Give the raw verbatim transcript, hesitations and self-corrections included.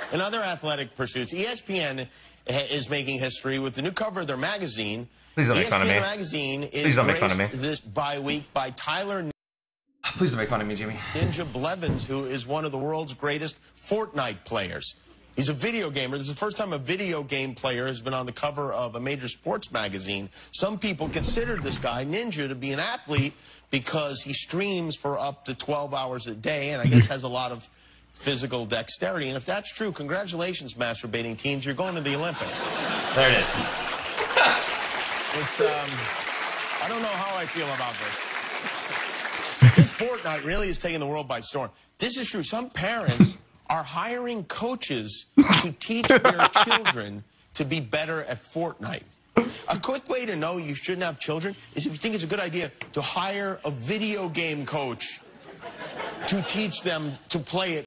In other athletic pursuits, E S P N is making history with the new cover of their magazine. Please don't make fun of me. E S P N magazine is Please don't make fun of me. this bye week by Tyler Please don't make fun of me, Jimmy. Ninja Blevins, who is one of the world's greatest Fortnite players. He's a video gamer. This is the first time a video game player has been on the cover of a major sports magazine. Some people consider this guy, Ninja, to be an athlete because he streams for up to twelve hours a day and I guess has a lot of physical dexterity. And if that's true, congratulations, masturbating teens. You're going to the Olympics. There it is. It's, um, I don't know how I feel about this. This Fortnite really is taking the world by storm. This is true. Some parents are hiring coaches to teach their children to be better at Fortnite. A quick way to know you shouldn't have children is if you think it's a good idea to hire a video game coach to teach them to play it.